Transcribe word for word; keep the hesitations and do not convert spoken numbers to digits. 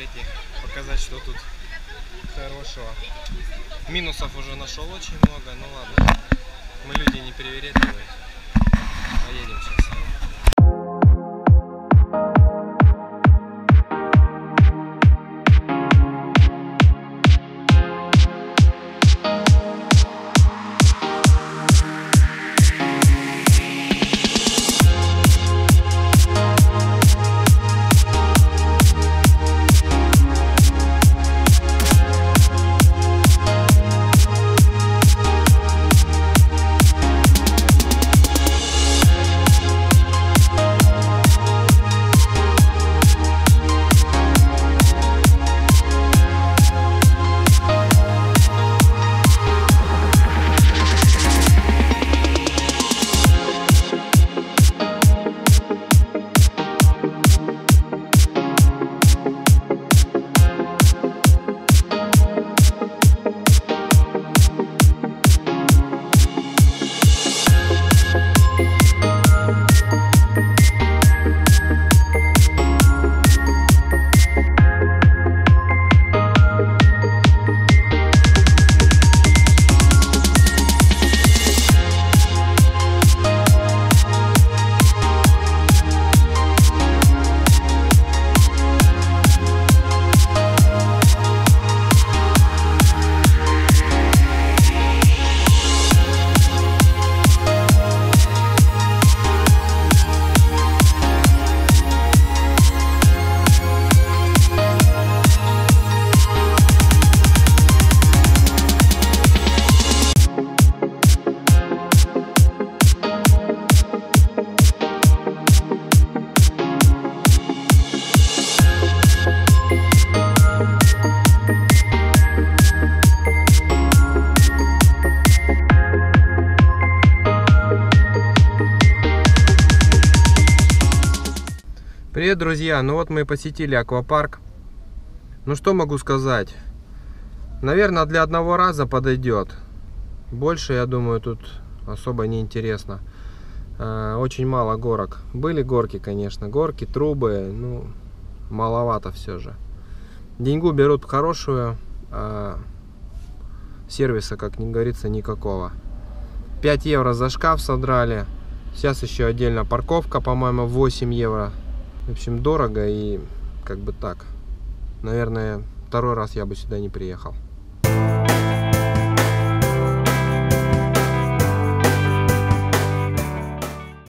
прийти, показать, что тут хорошего. Минусов уже нашел очень много, ну ладно, мы люди не привередливые. Поедем сейчас. Привет, друзья! Ну вот мы посетили аквапарк. Ну что могу сказать? Наверное, для одного раза подойдет. Больше, я думаю, тут особо не интересно. Очень мало горок. Были горки, конечно, горки, трубы, ну, маловато все же. Деньгу берут хорошую, а сервиса, как не говорится, никакого. пять евро за шкаф содрали. Сейчас еще отдельно парковка, по-моему, восемь евро. В общем, дорого и как бы так. Наверное, второй раз я бы сюда не приехал.